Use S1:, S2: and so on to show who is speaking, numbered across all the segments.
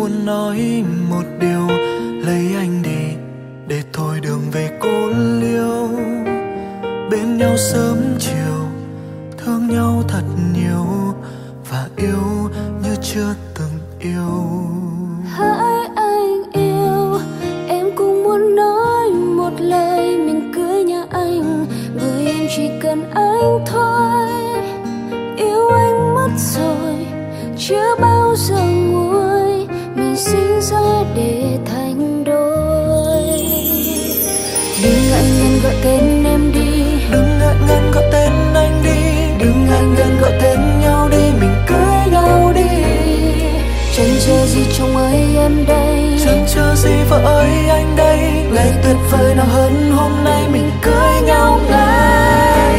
S1: muốn nói một điều, lấy anh đi để thôi đường về cô liêu. Bên nhau sớm chiều, thương nhau thật nhiều và yêu như chưa từng yêu.
S2: Hỡi anh yêu, em cũng muốn nói một lời mình cưới nhà anh, bởi em chỉ cần anh thôi. Yêu anh mất rồi, chưa bao giờ nguôi, mình sinh ra để thành đôi. Đừng ngại ngần gọi tên em đi,
S1: đừng ngại ngần gọi tên anh đi, đừng ngại ngần gọi tên nhau đi, mình cưới nhau đi.
S2: Chẳng chờ gì chồng ơi em đây,
S1: chẳng chờ gì vợ ơi anh đây, ngày tuyệt vời nào hơn hôm nay mình cưới nhau ngay.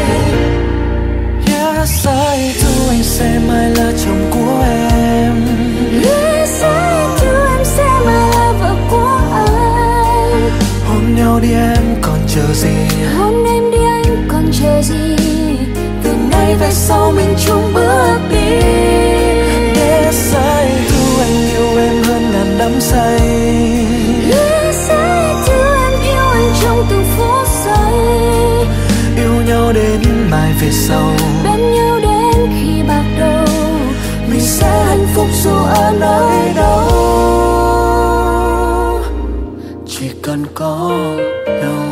S1: Yes, I do, anh sẽ mãi là chồng của em.
S2: Yes, I do, em sẽ mãi là vợ của anh.
S1: Hôn nhau đi em còn chờ gì,
S2: hôn em đi anh còn chờ gì,
S1: từ nay về sau mình chung bước đi. Yes, I do, anh yêu em hơn ngàn đắm say.
S2: Yes, I do, em yêu anh trong từng phút giây.
S1: Yêu nhau đến mai về sau,
S2: bên nhau đến khi bạc đầu,
S1: mình sẽ hạnh phúc dù ở nơi đâu, chỉ cần có nhau.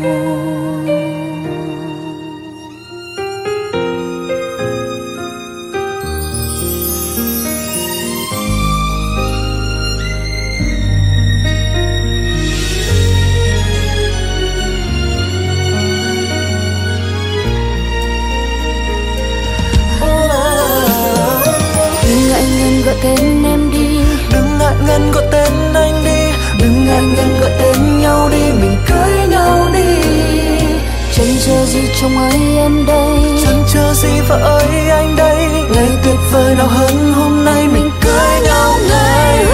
S2: Gọi tên em đi,
S1: đừng ngại ngần gọi tên anh đi, đừng ngại ngần gọi tên nhau đi, mình cưới nhau đi.
S2: Chẳng chờ gì chồng ơi em đây,
S1: chẳng chờ gì vợ ơi anh đây, ngày tuyệt vời nào hơn hôm nay mình cưới nhau ngay.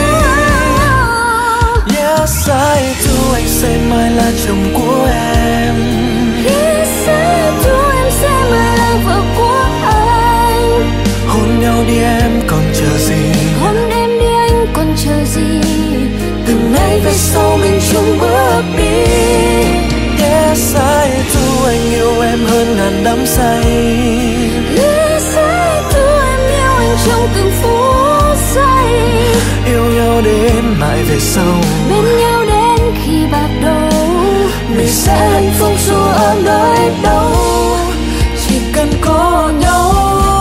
S1: Yes, I do, anh sẽ mãi là chồng của em.
S2: Yes, I do, em sẽ mãi là vợ của anh.
S1: Hôn nhau đi em còn chờ gì,
S2: hôn em đi anh còn chờ gì,
S1: từ nay về sau mình chung bước đi. Yes, I do, anh yêu em hơn ngàn đắm say.
S2: Yes, I do, em yêu anh trong từng phút giây.
S1: Yêu nhau đến mãi về sau,
S2: bên nhau đến khi bạc đầu,
S1: mình sẽ hạnh phúc dù ở nơi đâu, chỉ cần có nhau.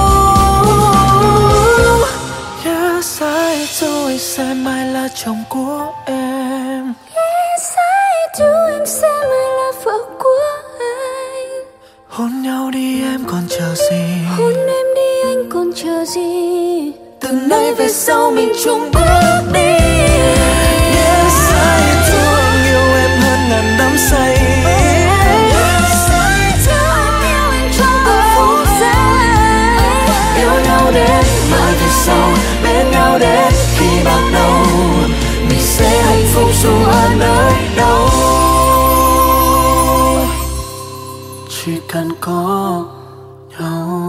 S1: Yes, I do, anh sẽ mãi là chồng của em.
S2: Yes, I do, em sẽ mãi là vợ của anh.
S1: Hôn nhau đi em còn chờ gì,
S2: hôn em đi anh còn chờ gì,
S1: từ nay về sau mình chung bước đi. Yes, I do, anh yêu em hơn ngàn đắm say.
S2: Yes, I do, em yêu anh trong từng phút giây.
S1: Yêu nhau đến mãi về sau, bên nhau đến khi bạc đầu, mình sẽ hạnh phúc dù ở nơi đâu, chỉ cần có nhau.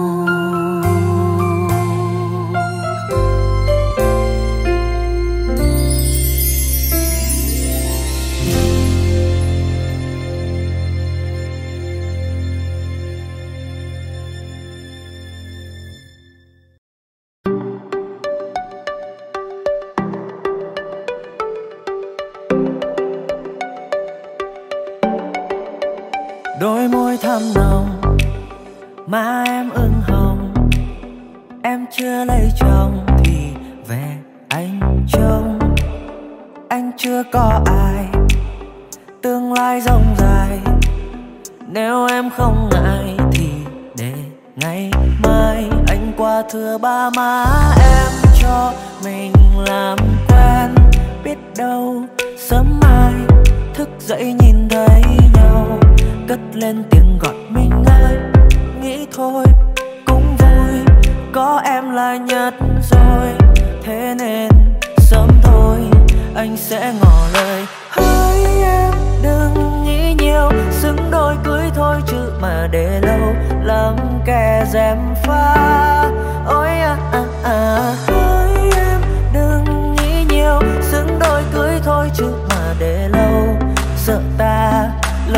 S1: Đôi môi thắm nồng, má em ửng hồng, em chưa lấy chồng thì về anh trông. Anh chưa có ai, tương lai rộng dài, nếu em không ngại thì để ngày mai anh qua thưa ba má em cho mình làm quen. Biết đâu sớm mai thức dậy nhìn thấy nhau, cất lên tiếng gọi mình ơi. Nghĩ thôi cũng vui, có em là nhất rồi, thế nên sớm thôi anh sẽ ngỏ lời. Hỡi em đừng nghĩ nhiều, xứng đôi cưới thôi chứ mà để lâu lắm kẻ gièm pha. Ôi hỡi em đừng nghĩ nhiều,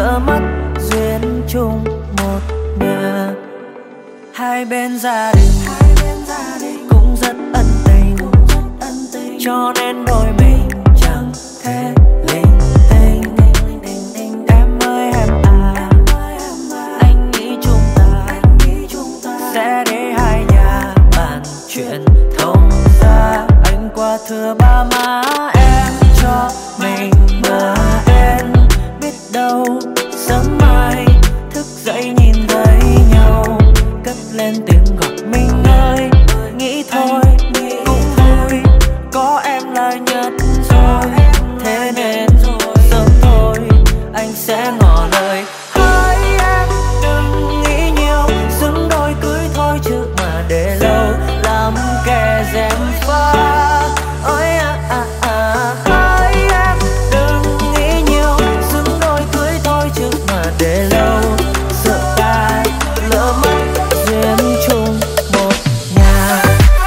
S1: lỡ mất duyên chung một nhà. Hai bên gia đình cũng rất ân tình, cho nên đôi mình chẳng thể linh tinh. Em ơi em à, anh nghĩ chúng ta sẽ để hai nhà bàn chuyện thông ra. Anh qua thưa ba má em cho mình bờ bên, biết đâu sớm mai thức dậy nhìn thấy nhau, cất lên tiếng gọi mình ơi. Nghĩ thôi cũng thôi, có em là nhất rồi, thế nên sớm thôi anh sẽ ngỏ lời. Hỡi em đừng nghĩ nhiều, xứng đôi cưới thôi chứ mà để lâu làm kẻ gièm pha. Ôi hỡi em đừng nghĩ nhiều, xứng đôi cưới thôi chứ mà để lâu sợ ta lỡ mất duyên chung một nhà.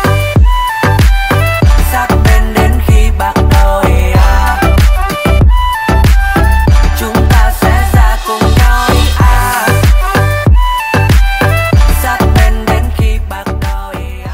S1: Sát bên đến khi bạc đầu chúng ta sẽ ra cùng nhau sát bên đến khi bạc đầu.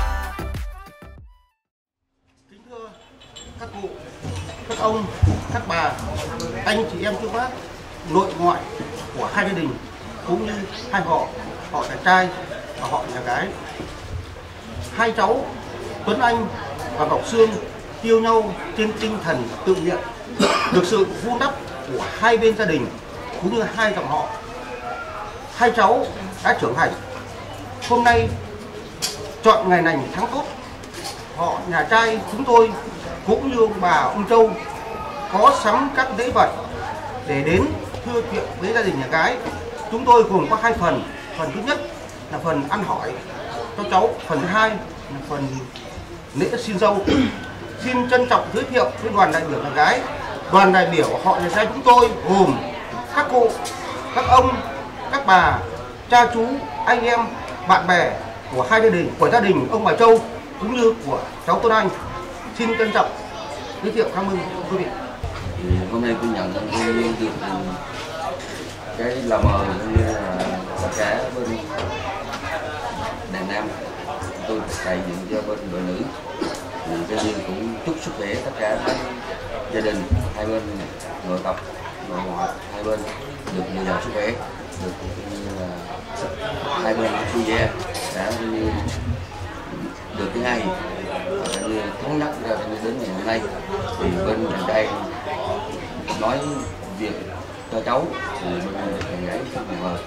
S3: Kính thưa các cụ, các ông, các bà, anh chị em chú bác, nội ngoại của hai gia đình cũng như hai họ nhà trai và họ nhà gái. Hai cháu Tuấn Anh và Ngọc Sương yêu nhau trên tinh thần tự nguyện, được sự vun đắp của hai bên gia đình cũng như hai dòng họ. Hai cháu đã trưởng thành. Hôm nay chọn ngày lành tháng tốt, họ nhà trai chúng tôi cũng như ông bà ông Châu có sắm các lễ vật để đến thưa chuyện với gia đình nhà gái. Chúng tôi gồm có hai phần. Phần thứ nhất là phần ăn hỏi cho cháu, phần thứ hai là phần lễ xin dâu. Xin trân trọng giới thiệu với đoàn đại biểu nhà gái. Đoàn đại biểu họ nhà trai chúng tôi gồm các cụ, các ông, các bà, cha chú, anh em, bạn bè của hai gia đình, của gia đình ông bà Châu cũng như của cháu Tuấn Anh. Xin trân trọng giới thiệu, cảm ơn quý vị.
S4: Hôm nay tôi nhận được cái là mời cũng như là tất cả bên đàn nam, tôi đại diện cho bên đội nữ, cho nên cũng chúc sức khỏe tất cả các gia đình hai bên nội tộc nội ngoại hai bên được nhiều giàu sức khỏe, được hai bên vui vẻ, đã được cái ngày thống nhất ra đến ngày hôm nay. Thì bên nhà trai nói việc cho cháu thì bên nhà gái rất là mời.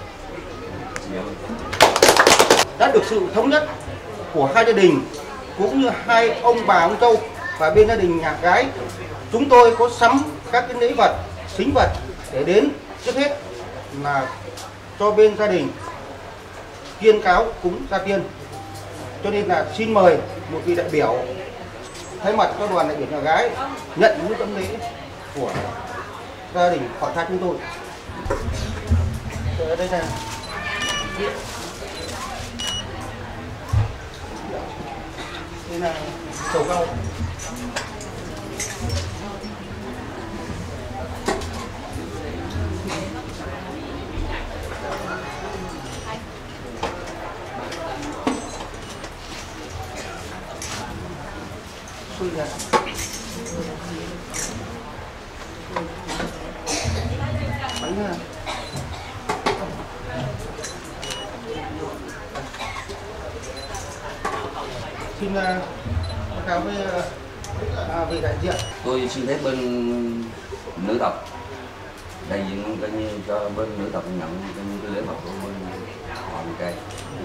S3: Đã được sự thống nhất của hai gia đình cũng như hai ông bà ông Châu và bên gia đình nhà gái, chúng tôi có sắm các cái lễ vật, sính vật để đến. Trước hết là cho bên gia đình kiên cáo cúng gia tiên, cho nên là xin mời một vị đại biểu thay mặt cho đoàn đại biểu nhà gái nhận những tấm lễ của gia đình họ trai chúng tôi. Ở đây là đây là sầu rau. Bánh xin báo cáo với vị đại diện.
S4: Tôi xin phép bên nữ tộc đại diện coi như cho bên nữ tộc nhận coi như cái lễ vật của bên họ nhà trai.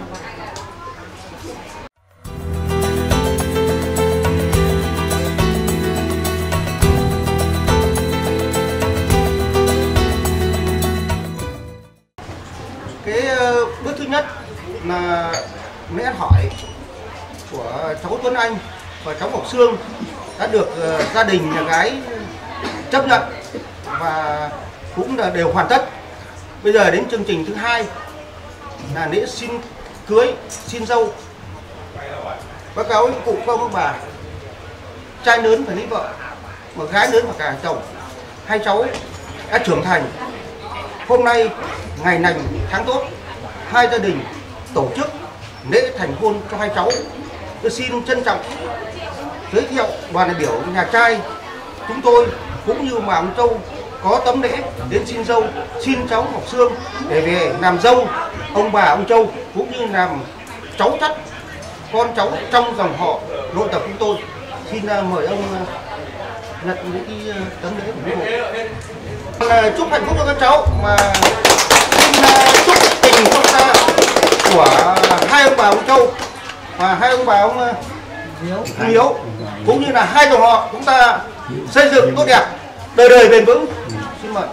S3: Cái bước thứ nhất là lễ ăn hỏi của cháu Tuấn Anh và cháu Ngọc Sương đã được gia đình nhà gái chấp nhận và cũng là đều hoàn tất. Bây giờ đến chương trình thứ hai là lễ xin cưới, xin dâu. Báo cáo với cụ các ông bà, trai lớn phải lấy vợ, mà gái lớn phải cả chồng. Hai cháu đã trưởng thành Hôm nay ngày lành tháng tốt, hai gia đình tổ chức lễ thành hôn cho hai cháu. Tôi xin trân trọng giới thiệu đoàn đại biểu nhà trai chúng tôi cũng như mà ông Châu có tấm lễ đến xin dâu, xin cháu Ngọc Sương để về làm dâu ông bà ông Châu, cũng như làm cháu chắt con cháu trong dòng họ nội tộc chúng tôi. Xin mời ông nhận những cái tấm lễ của mình. Chúc hạnh phúc cho các cháu, mà xin chúc tình tốt xa của hai ông bà ông Châu và hai ông bà ông Hiếu, cũng như là hai dòng họ chúng ta xây dựng tốt đẹp, đời đời bền vững. Xin mời.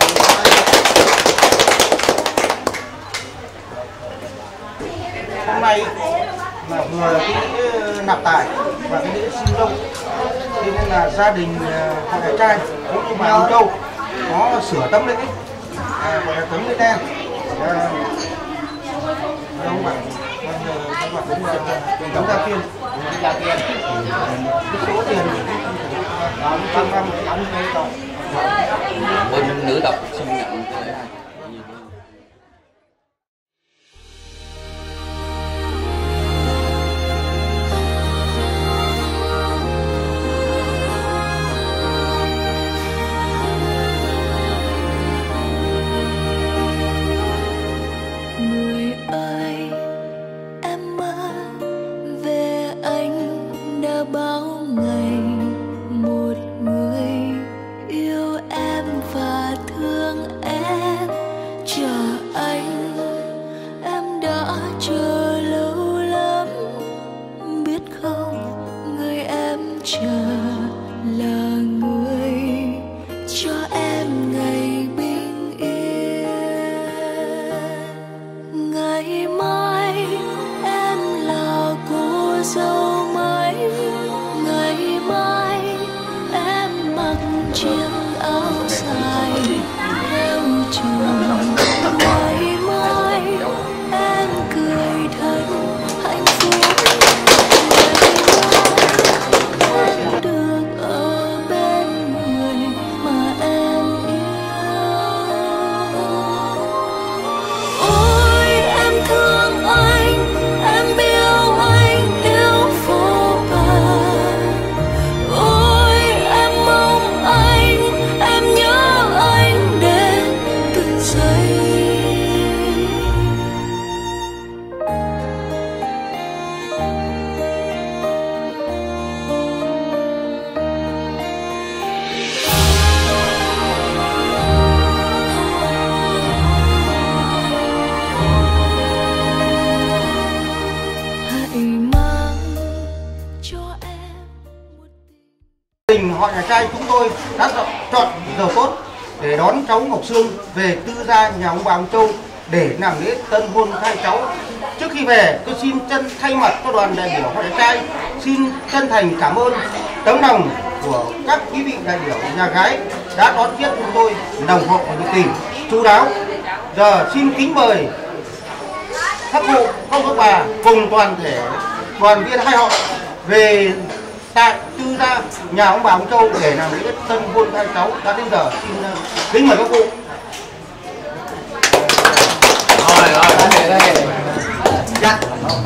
S3: Hôm nay là vừa cái lễ nạp tài và cái lễ xin dâu, cho nên là gia đình họ nhà trai cũng như bà ông Châu có sửa tấm lễ, gọi là tấm lễ đen. Ông bà tấm gia tiên, cái số tiền
S4: bên nữ tộc xin nhận cái lễ này.
S3: Họ nhà trai chúng tôi đã chọn giờ tốt để đón cháu Ngọc Sương về tư gia nhà ông bà ông Châu để làm lễ tân hôn hai cháu. Trước khi về, tôi xin thay mặt cho đoàn đại biểu họ nhà trai xin chân thành cảm ơn tấm lòng của các quý vị đại biểu nhà gái đã đón tiếp chúng tôi nồng hậu và nhiệt tình, chú đáo. Giờ xin kính mời các cụ, các bà cùng toàn thể đoàn viên hai họ về tại tư gia nhà ông bà ông Châu để làm lễ tân hôn hai cháu. Đã đến giờ xin kính mời các cụ. Rồi. Dạ.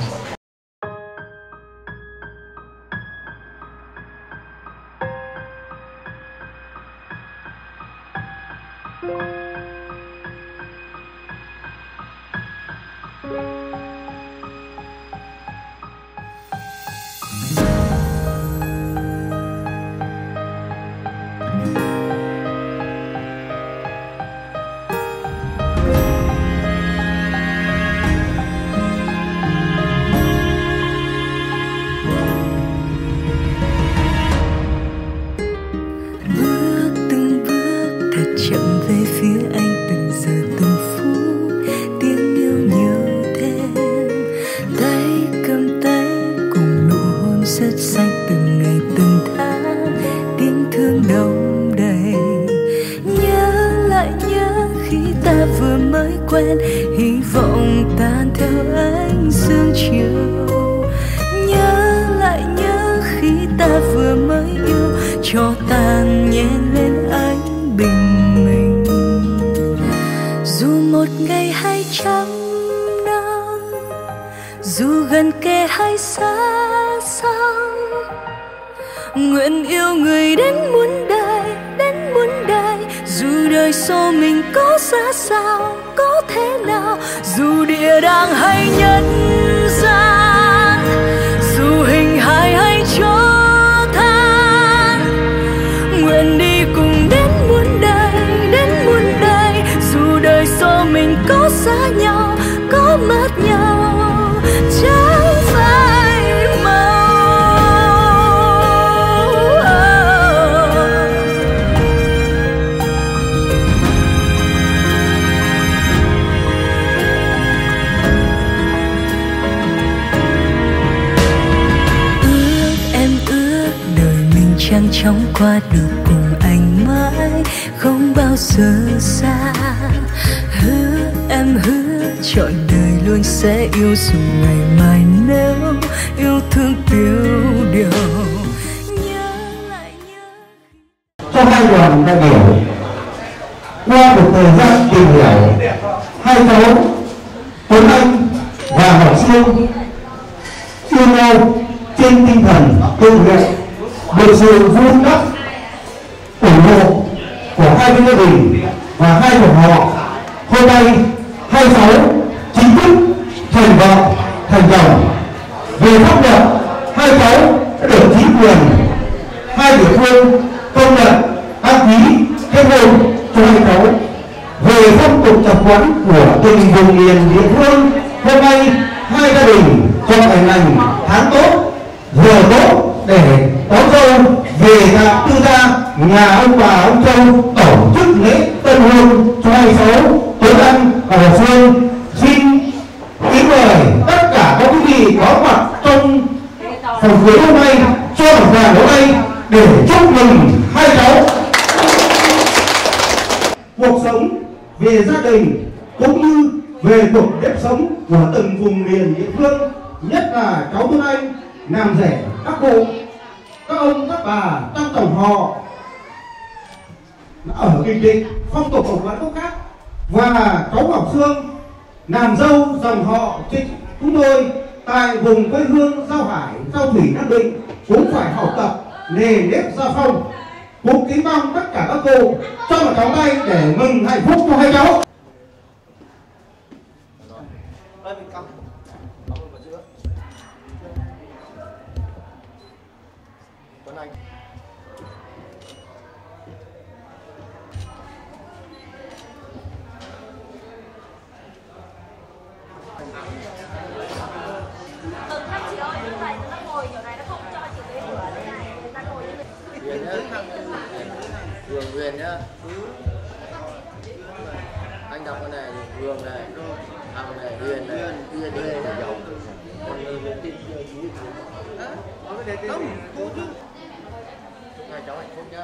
S1: hy vọng tan theo ánh sương chiều. Nhớ lại nhớ khi ta vừa mới yêu, cho tàn nhẹ lên ánh bình minh.
S2: một ngày hay trăm năm, dù gần kề hay xa xăm, nguyện yêu người đến muôn đời, đến muôn đời. Dù đời số mình có ra sao, có thế nào, dù địa đàng hay nhân gian, dù hình hài hay chó than, nguyện đi cùng đến muôn đời, đến muôn đời. Dù đời số mình có xa nhau, có mất nhau, chẳng phải màu. Chẳng chóng qua được cùng anh mãi, không bao giờ xa. Hứa em hứa trọn đời luôn sẽ yêu dù ngày mai nếu yêu thương tiêu điều. Nhớ lại nhớ.
S5: Cho hai đoàn đại biểu qua một thời gian tìm hiểu, hai cháu Tuấn Anh và Ngọc Sương yêu nhau trên tinh thần tự nguyện, được sự vun đắp ủng hộ của hai bên gia đình và hai dòng họ. Hôm nay hai cháu chính thức thành vợ thành chồng. Về pháp luật, hai cháu đã được chính quyền hai địa phương công nhận đăng ký kết hôn cho hai cháu. Về phong tục tập quán của từng vùng miền địa phương, hôm nay hai gia đình chọn ngày lành tháng tốt, giờ tốt để đón dâu về tại tư gia nhà ông bà ông Châu tổ chức lễ tân hôn cho hai cháu Tuấn Anh và Ngọc Sương. Xin kính mời tất cả các quý vị có mặt trong phòng cưới hôm nay cho một tràng vỗ tay để chúc mừng hai cháu. Cuộc sống về gia đình cũng như về cuộc nếp sống của từng vùng miền địa phương, nhất là cháu Tuấn Anh làm rể các cụ, các ông các bà trong dòng họ ở Bình Định phong tục tập quán có khác, và cháu Ngọc Sương làm dâu dòng họ chúng tôi tại vùng quê hương Giao Hải, Giao Thủy, Nam Định cũng phải học tập nề nếp gia phong. Cũng kính mong tất cả các cô cho một cháu tay để mừng hạnh phúc cho hai cháu.
S6: Huyền nhá. Anh đọc cái này Hương này, thằng này Huyền này, Huyền đây là giàu. Còn người mình tin chưa chú ý không, cô chứ. Chúc hai cháu hạnh phúc nhá.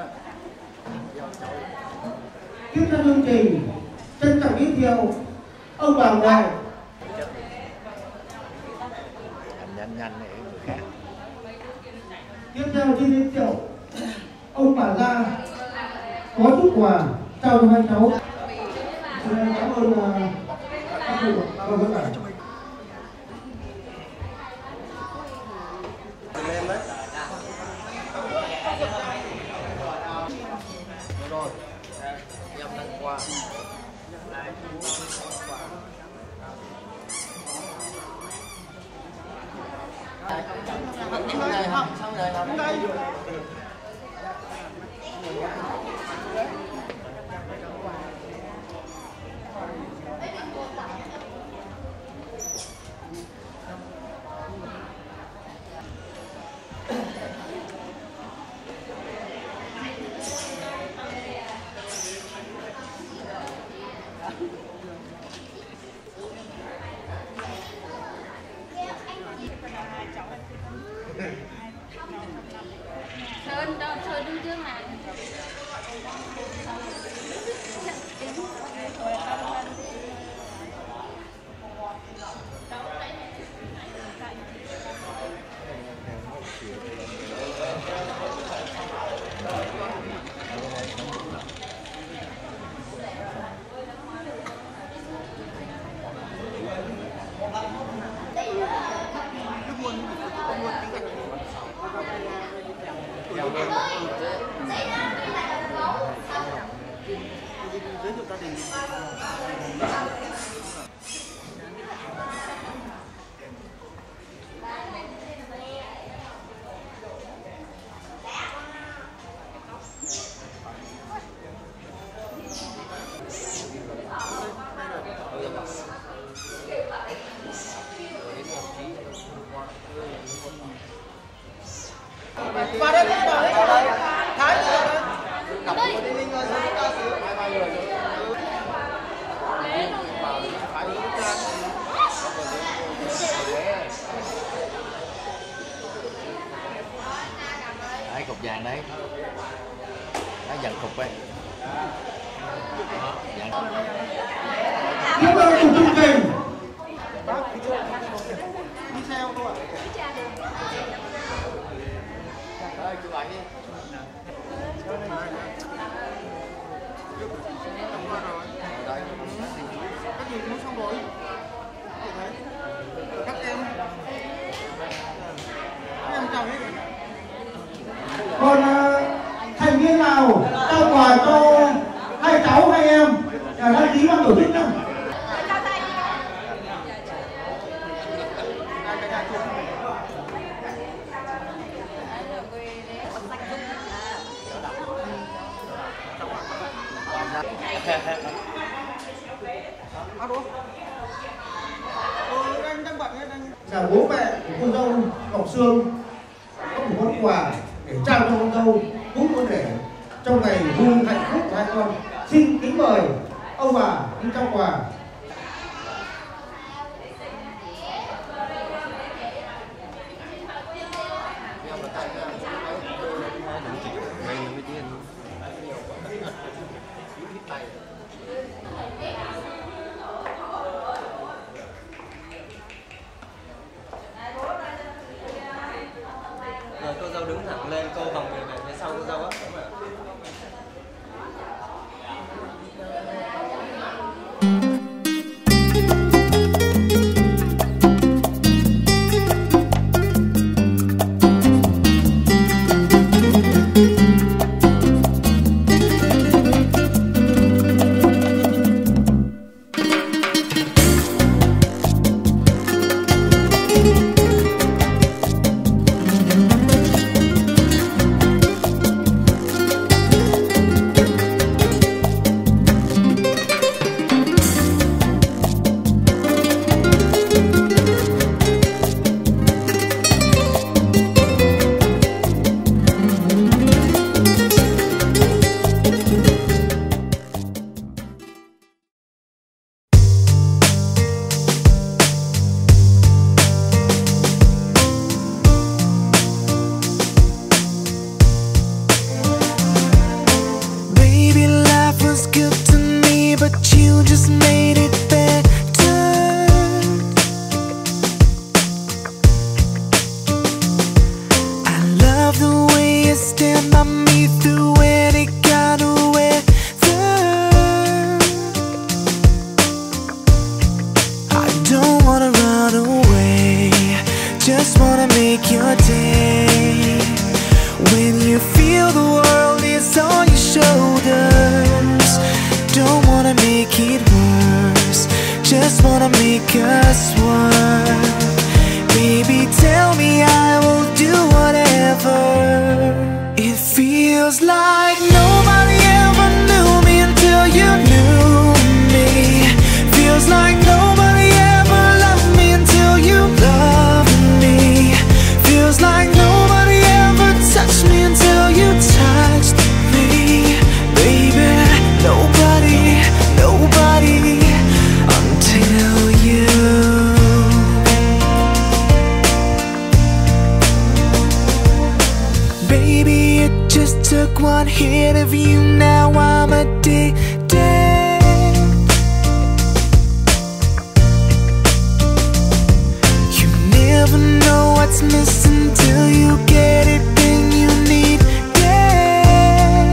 S5: Tiếp theo chương trình, trân trọng giới thiệu ông bà ngoại.
S6: Nhanh này người khác.
S5: Tiếp theo xin giới thiệu ông bà gia có chút quà trao cho hai cháu. Xin cảm ơn các cụ và tất cả.
S6: Rồi, em đang qua. Xong rồi không đây.
S3: đình. Đi xe ô tô ạ.
S6: Chụp ảnh đi.
S3: Các gì cũng xong rồi. Các em chào hết.
S5: Còn thành viên nào trao quà cho hai cháu hai em đăng ký ban tổ chức nhá. Là bố mẹ của cô dâu Ngọc Sương có một món quà để trao cho con dâu, cũng có để trong ngày vui hạnh phúc của hai con. Xin kính mời ông bà đi trao quà.
S6: Rồi cô dâu đứng thẳng lên, cô vòng về phía sau cô dâu á.
S1: Just wanna make your day. When you feel the world is on your shoulders, don't wanna make it worse, just wanna make us work. Baby, tell me I will do whatever. It feels like nobody ever knew me until you knew me. Feels like nobody ever loved me until you loved me. Feels like nobody ever touched me until you touched me. Baby, nobody, nobody until you. Baby, it just took one hit of you, now I'm addicted. You never know what's missing till you get it, then you need it.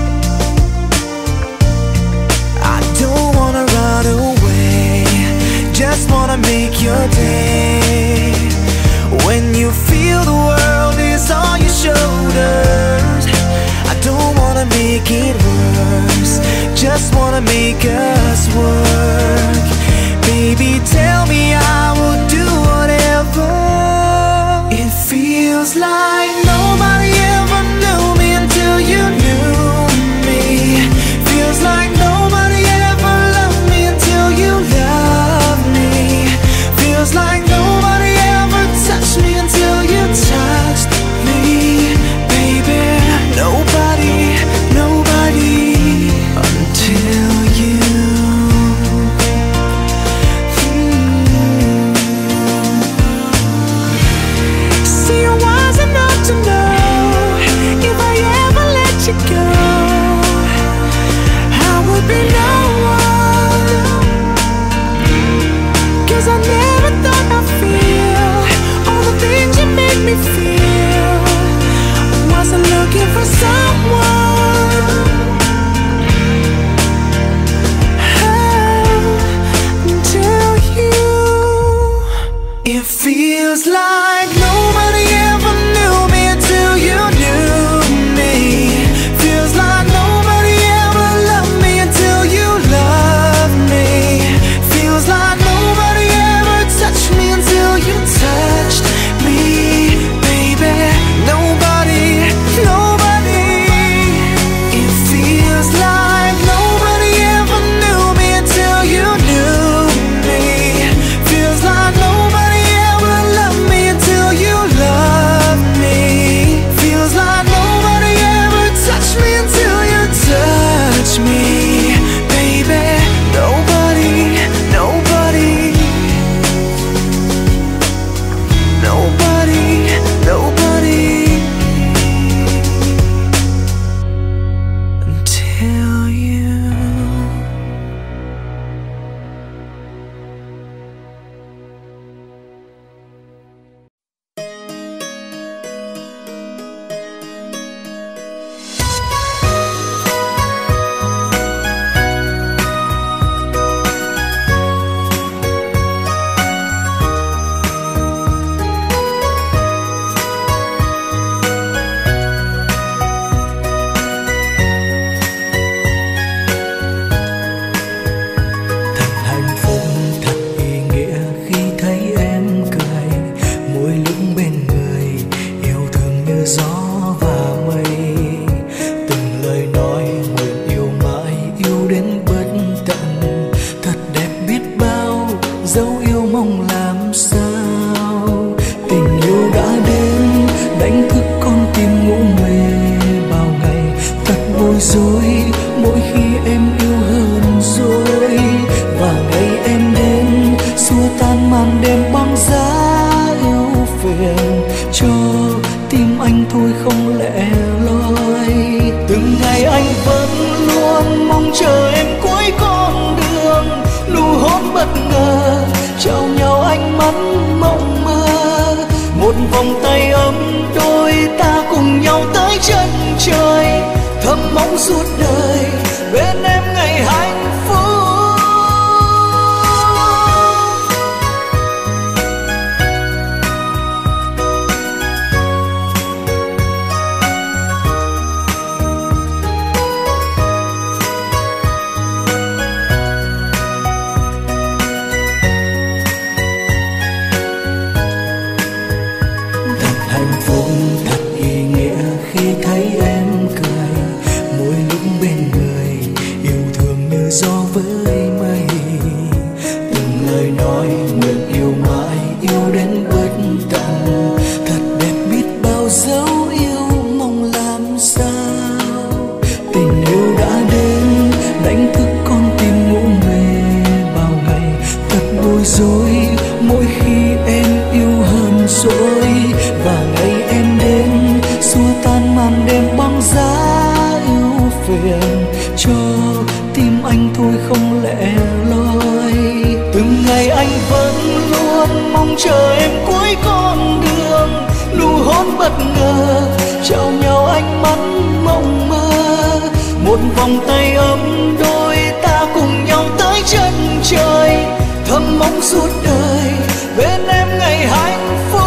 S1: I don't wanna run away, just wanna make your day. When you feel the world is on your shoulders, I don't wanna make it worse, just wanna make us work. Baby, tell me I will do whatever. It feels like nobody ever knew me until you knew me. Feels like nobody ever loved me until you loved me. Feels like nobody ever touched me until you touched me. Baby, nobody, nobody until you. cho tim anh thôi không lẻ loi. Từng ngày anh vẫn luôn mong chờ em cuối con đường, nụ hôn bất ngờ trao nhau ánh mắt mộng mơ, một vòng tay ấm đôi ta cùng nhau tới chân trời, thầm mong suốt đời bên em ngày hạnh phúc. Cho tim anh thôi không lẻ loi. Từng ngày anh vẫn luôn mong chờ em cuối con đường, nụ hôn bất ngờ trao nhau ánh mắt mộng mơ, một vòng tay ấm đôi ta cùng nhau tới chân trời, thầm mong suốt đời bên em ngày hạnh phúc.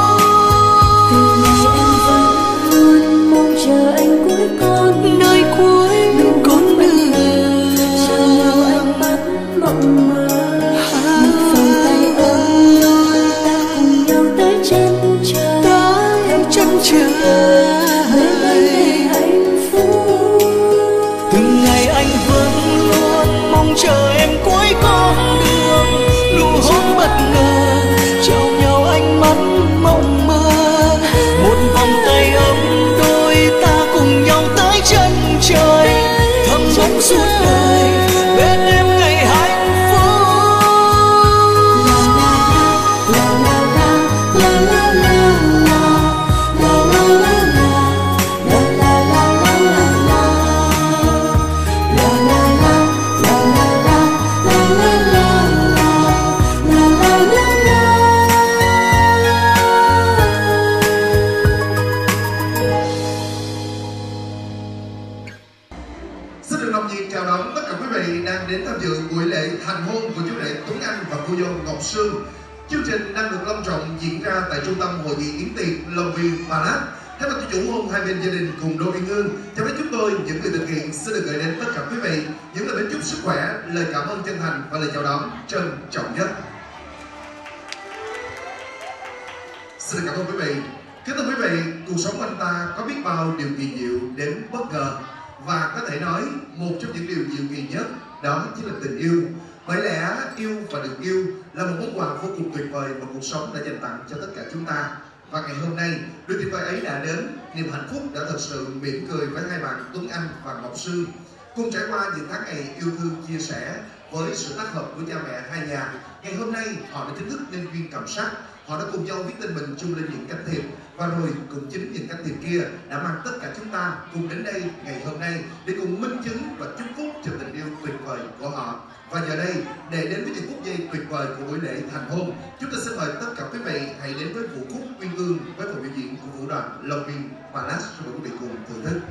S2: Từ ngày em vẫn luôn mong chờ anh cuối con nơi cuối con đường, trao nhau ánh mắt mộng mơ, một vòng tay ấm đôi ta cùng nhau tới chân trời,
S1: tới chân trời.
S2: bên em ngày hạnh phúc.
S1: Từng ngày anh vẫn luôn mong chờ em cuối con đường, nụ hôn bất ngờ trao nhau ánh mắt mộng mơ, một vòng tay ấm đôi ta cùng nhau tới chân trời, thầm mong suốt đời bên em ngày hạnh phúc.
S2: La la la la la la la la la la la la la la
S7: Xin được lòng nhiệt chào đón tất cả quý vị đang đến tham dự buổi lễ thành hôn của chú rể Tuấn Anh và cô dâu Ngọc Sương. Chương trình đang được long trọng diễn ra tại trung tâm hội nghị yến tiệc Longview Palace. Thay mặt cho chủ hôn hai bên gia đình cùng đôi uyên ương, cho phép chúng tôi những người thực hiện xin được gửi đến tất cả quý vị những lời chúc sức khỏe, lời cảm ơn chân thành và lời chào đón trân trọng nhất. Xin cảm ơn quý vị. Kính thưa quý vị, cuộc sống anh ta có biết bao điều kỳ diệu đến bất ngờ, và có thể nói một trong những điều diệu kỳ nhất đó chính là tình yêu. Bởi lẽ yêu và được yêu là một món quà vô cùng tuyệt vời mà cuộc sống đã dành tặng cho tất cả chúng ta. Và ngày hôm nay, điều tuyệt vời ấy đã đến, niềm hạnh phúc đã thật sự mỉm cười với hai bạn Tuấn Anh và Ngọc Sương. Cùng trải qua những tháng ngày yêu thương chia sẻ với sự tác hợp của cha mẹ hai nhà, ngày hôm nay họ đã chính thức nên duyên cầm sắc. Họ đã cùng nhau viết tên mình chung lên những cánh thiệp, và rồi cũng chính những cánh thiệp kia đã mang tất cả chúng ta cùng đến đây ngày hôm nay để cùng minh chứng và chúc phúc cho tình yêu tuyệt vời của họ. Và giờ đây, để đến với những phút giây tuyệt vời của buổi lễ thành hôn, chúng ta xin mời tất cả quý vị hãy đến với vũ khúc uyên ương với phần biểu diễn của vũ đoàn Longview Palace. Mời quý vị cùng thưởng thức.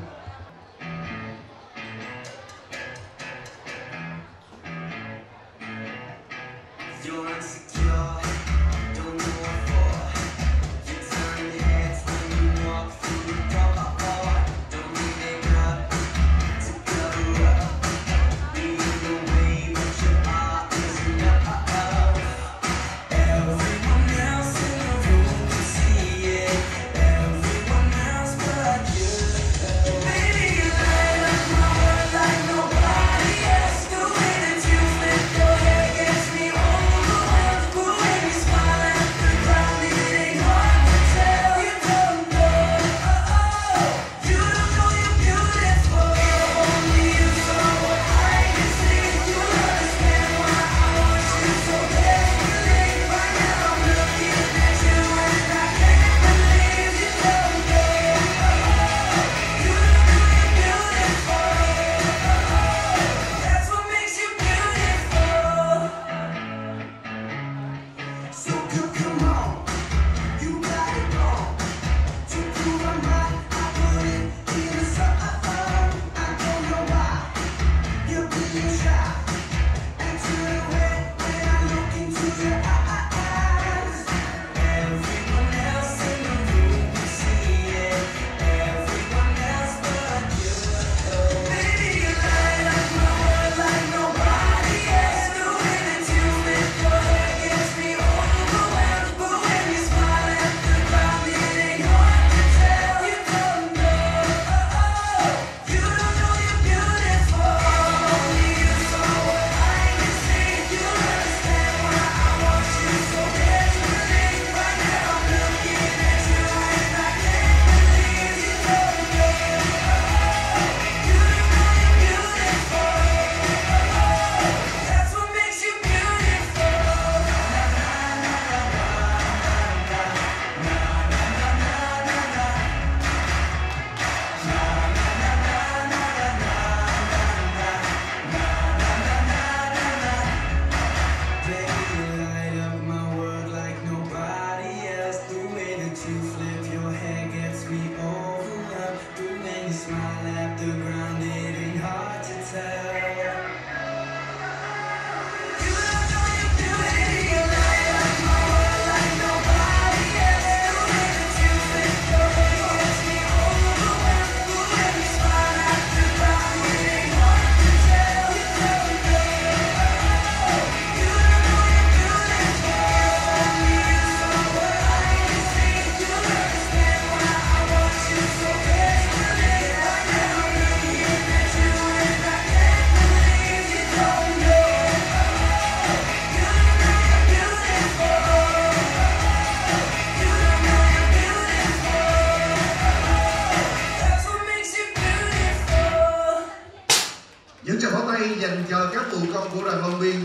S8: Cool.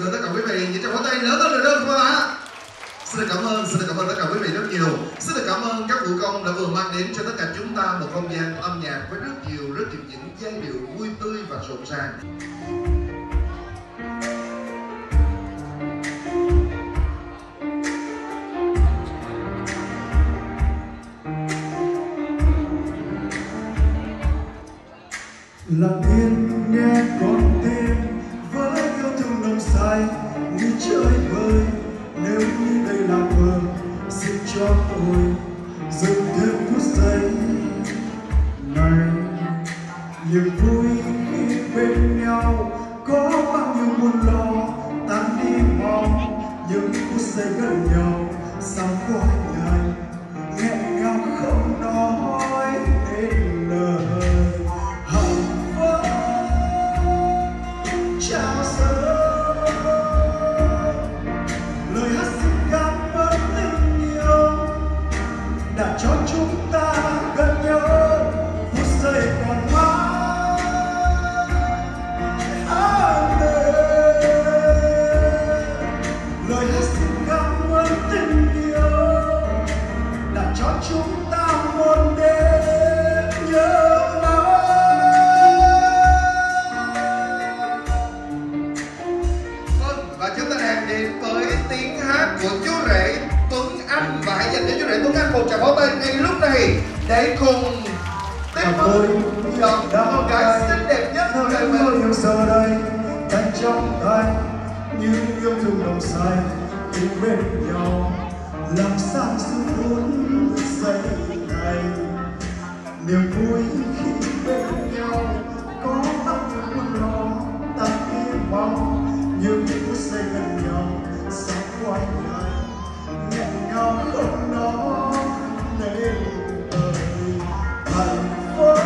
S7: nữa tất cả quý vị những tràng pháo tay lớn hơn nữa không ạ? Xin cảm ơn tất cả quý vị rất nhiều. Xin được cảm ơn các vũ công đã vừa mang đến cho tất cả chúng ta một không gian âm nhạc với rất nhiều những giai điệu vui tươi và rộn ràng.
S5: Lặng yên nghe con tim với yêu thương nồng say như chơi vơi. Nếu như đây là vườn, xin cho tôi dừng thêm phút giây này. Niềm vui khi bên nhau có bao nhiêu buồn lo tan đi mau. Những phút giây gần nhau sao có ngày nghẹn ngào không nói nên lời. Chào sớm lời hát xin cảm ơn tình yêu đã cho chúng ta gần nhau phút giây còn mãi. Lời hát xin cảm ơn tình yêu đã cho chúng ta một đêm nhớ mãi.
S7: Và chúng ta đang đến với tiếng hát của chú rể Tuấn Anh, và hãy dành cho chú rể Tuấn Anh một tràng pháo tay ngay lúc này để cùng tiếp mừng chọn con gái xinh đẹp nhất của đời mình.
S5: Yêu giờ đây tay trong tay như yêu thương nồng say tình bên nhau làm sao giữ vốn giây này. Niềm vui khi bên nhau có bao nhiêu buồn lo ta hy vọng những phút giây gần nhau sao quay lại nghẹn ngào không nói nên lời. Hạnh phúc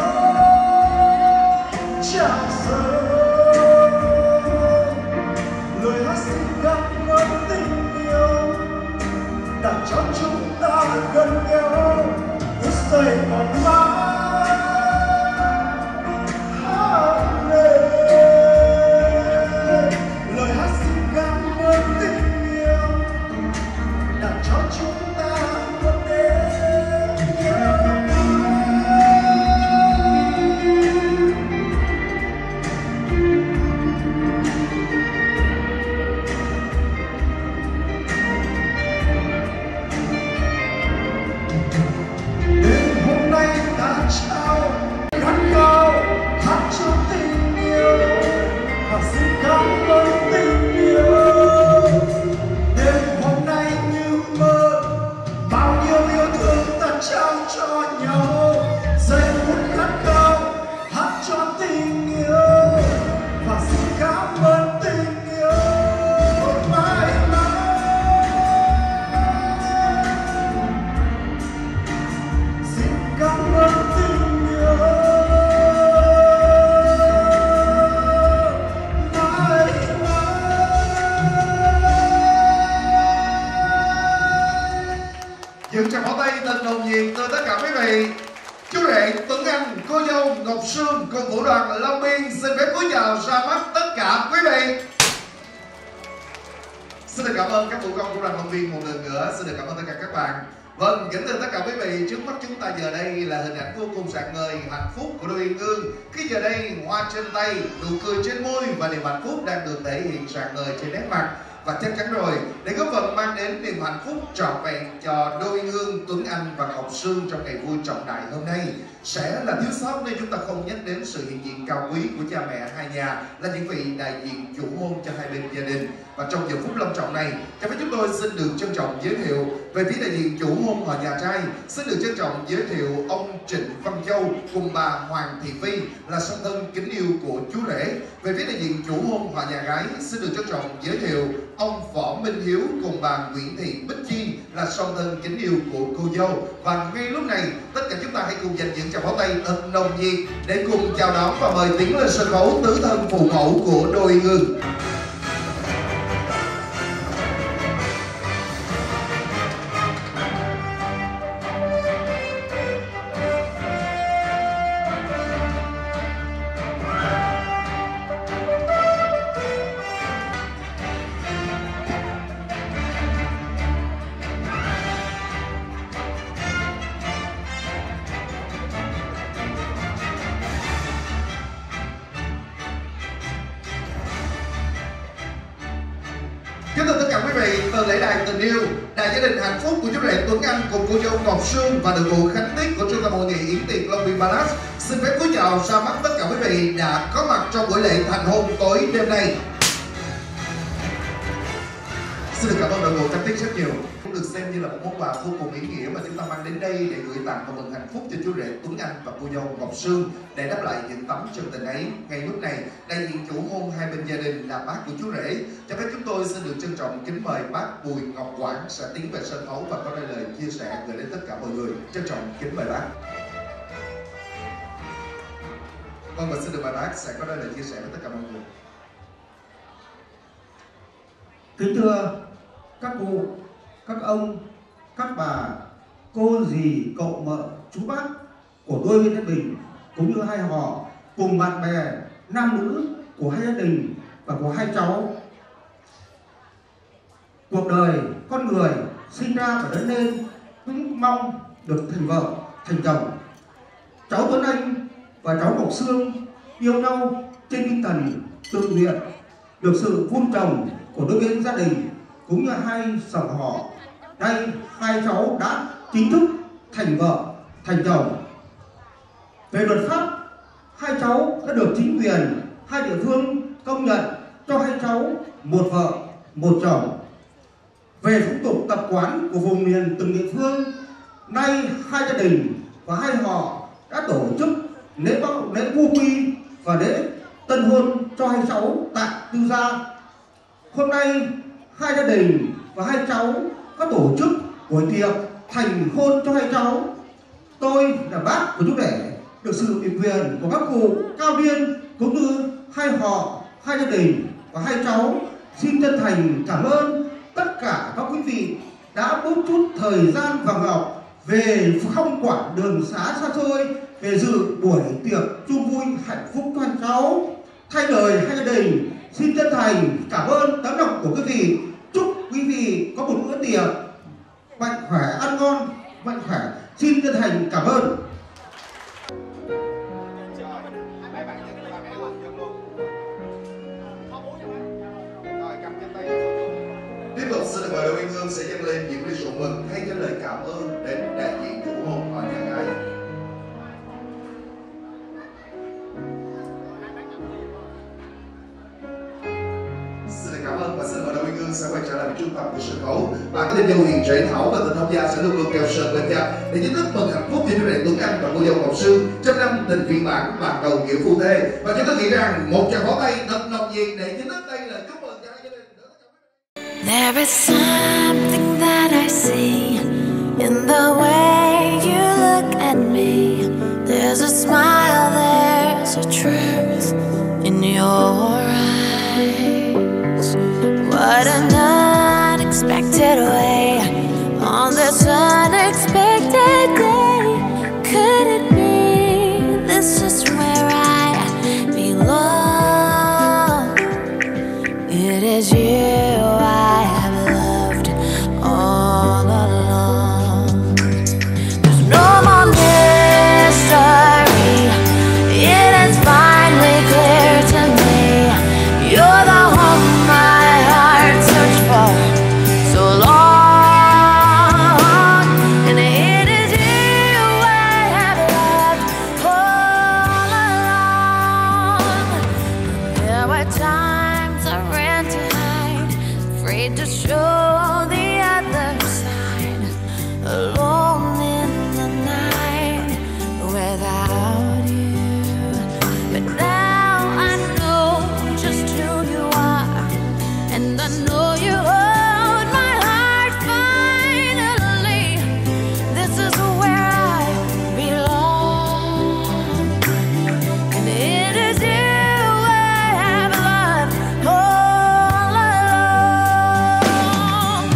S5: chào sớm lời hát xin cảm ơn tình yêu đã cho chúng ta gần nhau phút giây còn mãi. Lời hát xin cảm ơn tình yêu đã cho chúng ta một đêm nhớ đêm hôm nay ta trao khát khao hát cho tình yêu và xin cảm ơn tình yêu. Đêm hôm nay như mơ bao nhiêu yêu thương ta trao cho nhau. Giây phút khát khao hát cho tình yêu và xin cảm ơn tình yêu mãi mãi. Xin cảm ơn tình yêu mãi mãi.
S7: Những tràng pháo tay thật nồng nhiệt từ tất cả quý vị. Chú rể Tuấn Anh, cô dâu Ngọc Sương cùng vũ đoàn Long Biên xin phép cúi chào ra mắt tất cả quý vị. Xin được cảm ơn các vũ công của đoàn Long Biên một lần nữa. Xin được cảm ơn tất cả các bạn. Vâng, kính thưa tất cả quý vị, trước mắt chúng ta giờ đây là hình ảnh vô cùng rạng ngời hạnh phúc của đôi uyên ương. Khi giờ đây hoa trên tay, nụ cười trên môi và niềm hạnh phúc đang được thể hiện rạng ngời trên nét mặt. Và chắc chắn rồi, để góp phần mang đến niềm hạnh phúc trọn vẹn cho đôi uyên ương Tuấn Anh và Ngọc Sương trong ngày vui trọng đại hôm nay, sẽ là thiếu sót nếu chúng ta không nhắc đến sự hiện diện cao quý của cha mẹ hai nhà, là những vị đại diện chủ môn cho hai bên gia đình. Và trong giờ phút long trọng này, cho phép chúng tôi xin được trân trọng giới thiệu về phía đại diện chủ môn họ nhà trai, xin được trân trọng giới thiệu ông Trịnh Văn Châu cùng bà Hoàng Thị Phi là song thân kính yêu của chú rể. Về phía đại diện chủ môn họ nhà gái, xin được trân trọng giới thiệu ông Võ Minh Hiếu cùng bà Nguyễn Thị Bích Chi là song thân kính yêu của cô dâu. Và ngay lúc này, tất cả chúng ta hãy cùng dành những tràng pháo tay thật nồng nhiệt để cùng chào đón và mời tiến lên sân khấu tứ thân phụ mẫu của đôi uyên ương. tình yêu, đại gia đình hạnh phúc của chú rể Tuấn Anh cùng cô dâu Ngọc Sương và đội ngũ khánh tiết của trung tâm hội nghị yến tiệc Long Biên Palace xin phép cúi chào ra mắt tất cả quý vị đã có mặt trong buổi lễ thành hôn tối đêm nay. Xin được cảm ơn đội ngũ khánh tiết rất nhiều. Cũng được xem như là một món quà vô cùng ý nghĩa mà chúng ta mang đến đây để gửi tặng và mừng hạnh phúc cho chú rể Tuấn Anh và cô dâu Ngọc Sương để đáp lại những tấm chân tình ấy. Ngay lúc này, đại diện chủ hôn hai bên gia đình là bác của chú rể. Cho phép chúng tôi xin được trân trọng kính mời bác Bùi Ngọc Quảng sẽ tiến về sân khấu và có lời chia sẻ gửi đến tất cả mọi người. Trân trọng kính mời bác. Vâng, và xin được mời bác sẽ có lời chia sẻ với tất cả mọi người.
S5: Kính thưa các cụ, các ông, các bà, cô dì, cậu mợ, chú bác của đôi bên gia đình cũng như hai họ cùng bạn bè nam nữ của hai gia đình và của hai cháu. Cuộc đời con người sinh ra và lớn lên cũng mong được thành vợ, thành chồng. Cháu Tuấn Anh và cháu Ngọc Sương yêu nhau trên tinh thần tự nguyện, được sự vun trồng của đôi bên gia đình cũng như hai dòng họ. Đây, hai cháu đã chính thức thành vợ, thành chồng. Về luật pháp, hai cháu đã được chính quyền hai địa phương công nhận cho hai cháu một vợ, một chồng. Về phong tục tập quán của vùng miền từng địa phương, nay hai gia đình và hai họ đã tổ chức lễ vu quy và lễ tân hôn cho hai cháu tại Tư Gia. Hôm nay hai gia đình và hai cháu có tổ chức buổi tiệc thành hôn cho hai cháu. Tôi là bác của chú rể, được sự ủy quyền của các cụ cao niên cũng như hai họ, hai gia đình và hai cháu xin chân thành cảm ơn tất cả các quý vị đã bớt chút thời gian vàng ngọc về không quản đường xá xa xôi về dự buổi tiệc chung vui hạnh phúc cho hai cháu. Thay lời hai gia đình xin chân thành cảm ơn tấm lòng của quý vị. Chúc quý vị có một bữa tiệc mạnh khỏe, ăn ngon, mạnh khỏe. Xin chân thành cảm ơn.
S7: Tiếp tục xin mời đội Uyên Hương sẽ dâng lên những ly rượu mừng thay cho lời cảm ơn đến đại diện chủ hôn và nhà gái. Cảm ơn và xin mời đội Uyên Hương sẽ quay trở lại trung tâm của sân khấu. Và cái tình yêu hiền trễ thảo và tình thông gia sẽ luôn luôn keo sơn bên nhau để chính thức mừng hạnh phúc cho chú rể Tuấn Anh và cô dâu Ngọc Sương trong năm tình viên mãn ban đầu nghĩa phu thê. Và chúng tôi nghĩ rằng một tràng pháo tay thật nồng nhiệt để chính thức đây là chúc mừng cho hai gia đình.
S2: There is something that I see in the way you look at me. There's a smile, there's a truth in your eyes. What an unexpected way on this unexpected day. Could it be this is where I belong? It is you I have loved all along. There's no more mystery. It is finally clear to me. You're the one my heart searched for so long, and it is you I have loved all along. There were times I ran to hide, afraid to show the other side, alone in the night without you. But now I know just who you are, and I know you hold my heart finally. This is where I belong, and it is you I have loved all along.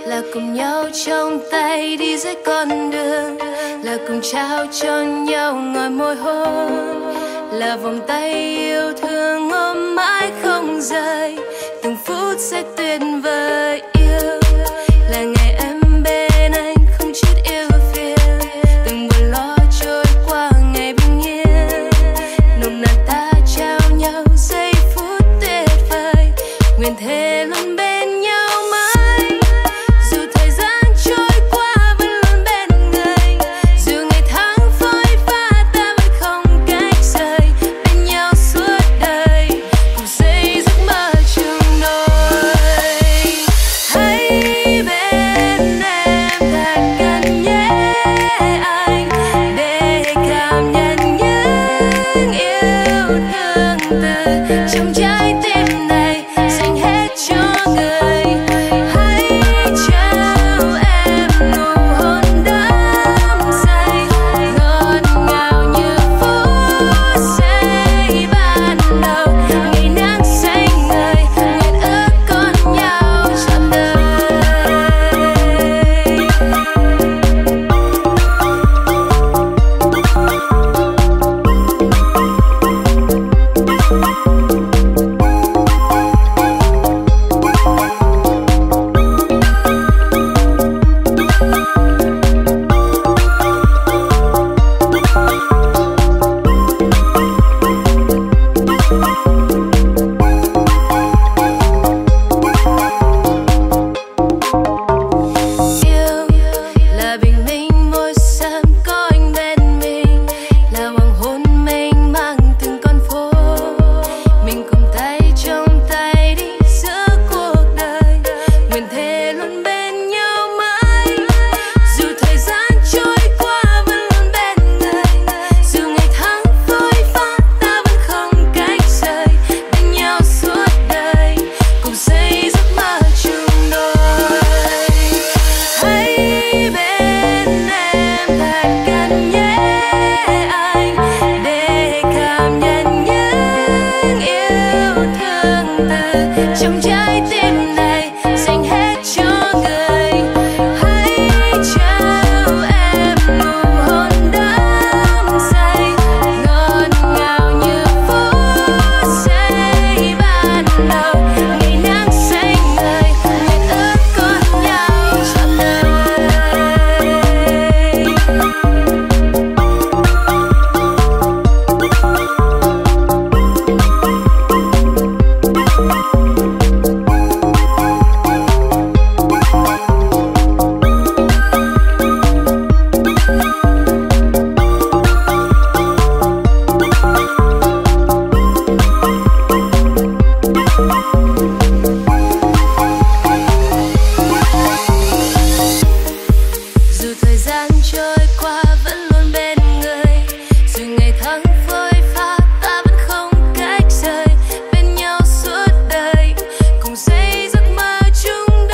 S2: là cùng nhau trong tay đi dưới con đường, là cùng trao cho nhau ngòi môi hôn, là vòng tay yêu thương ôm mãi không rời, từng phút sẽ tuyệt vời yêu, là ngày em bên anh không chút yêu phiền, từng buồn lo trôi qua ngày bình yên, nồng nàn ta trao nhau giây phút tuyệt vời, nguyện thề luôn bên nhau mãi, dù thời gian trôi qua vẫn luôn bên người, dù ngày tháng phôi pha ta vẫn không cách rời, bên nhau suốt đời cùng xây giấc mơ chung đôi. Hãy bên em thật gần nhé anh, để cảm nhận những yêu thương từ trong trái tim này dành hết cho người. Hãy trao em nụ hôn đắm say, ngọt ngào như phút giây ban đầu, ngày nắng xanh ngời, nguyện ước con nhau trọn đời. Yêu là bình minh môi sớm có anh bên mình, là hoàng hôn mênh mang từng con phố, mình cùng tay trong tay đi giữa cuộc đời, nguyện thề luôn bên nhau mãi, dù thời gian trôi qua vẫn luôn bên người, dù ngày tháng phôi pha ta vẫn không cách rời, bên nhau suốt đời cùng xây giấc mơ chung đôi. Hãy bên em thật gần nhé anh, để cảm nhận những yêu thương từ trong trái tim này dành hết cho người. Hãy trao em nụ hôn đắm say, ngọt ngào như phút giây ban đầu, ngày nắng xanh ngời, nguyện ước con nhau trọn đời. Dù thời gian trôi qua vẫn luôn bên người, dù ngày tháng phôi pha ta vẫn không cách rời, bên nhau suốt đời cùng xây giấc mơ chung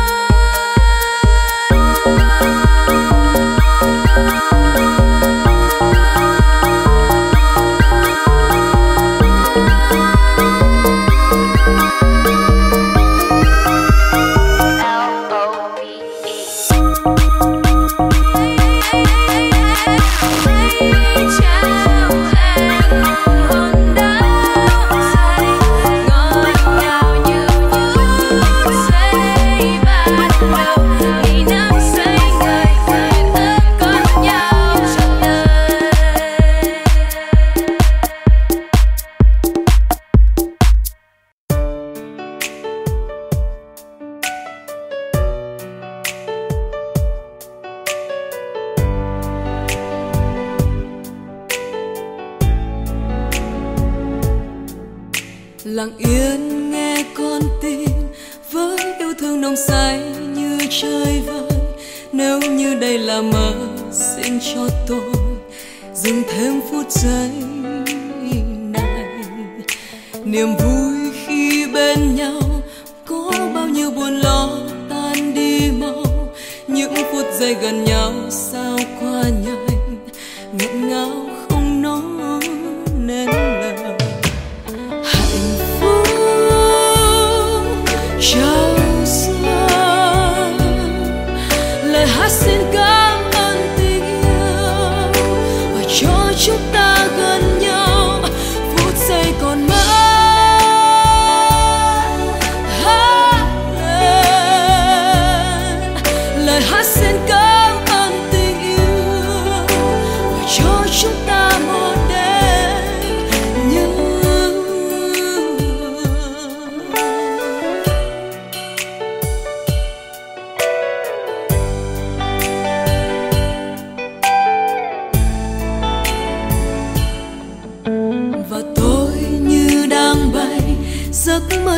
S8: lặng yên nghe con tim với yêu thương nồng say như trời vơi. Nếu như đây là mơ, xin cho tôi dừng thêm phút giây này. Niềm vui khi bên nhau có bao nhiêu buồn lo tan đi mau. Những phút giây gần nhau sao qua nhanh, nghẹn ngào không nói nên lời. Hạnh phúc trao xa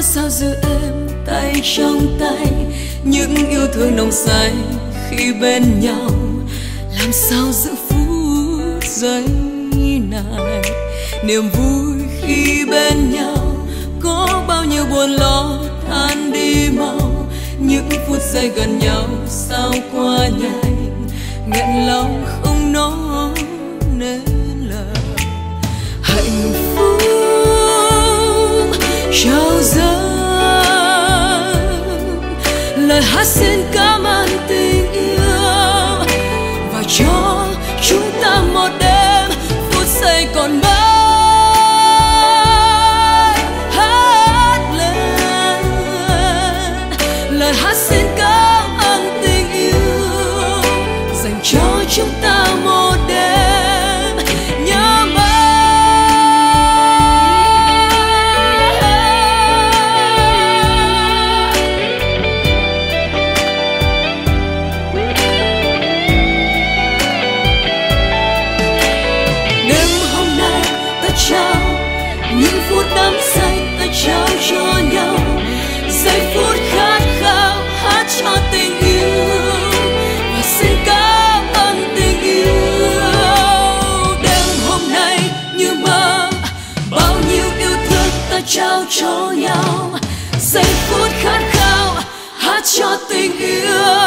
S8: sao giữ em tay trong tay, những yêu thương nồng say khi bên nhau. Làm sao giữ phút giây này, niềm vui khi bên nhau. Có bao nhiêu buồn lo tan đi mau, những phút giây gần nhau sao qua nhanh. Nghẹn lòng không nói nên lời, hạnh phúc trao dâng lời hát xin cảm ơn tình yêu, và cho chúng ta một đêm phút giây còn mãi. Hát lên lời hát xin cảm ơn tình yêu, dành cho chúng ta một đêm nhớ mãi. Đêm hôm nay ta trao những phút đắm say, ta trao cho nhau giây phút khát khao hát cho tình yêu, và xin cảm ơn tình yêu. Đêm hôm nay như mơ, bao nhiêu yêu thương ta trao cho nhau giây phút khát khao hát cho tình yêu.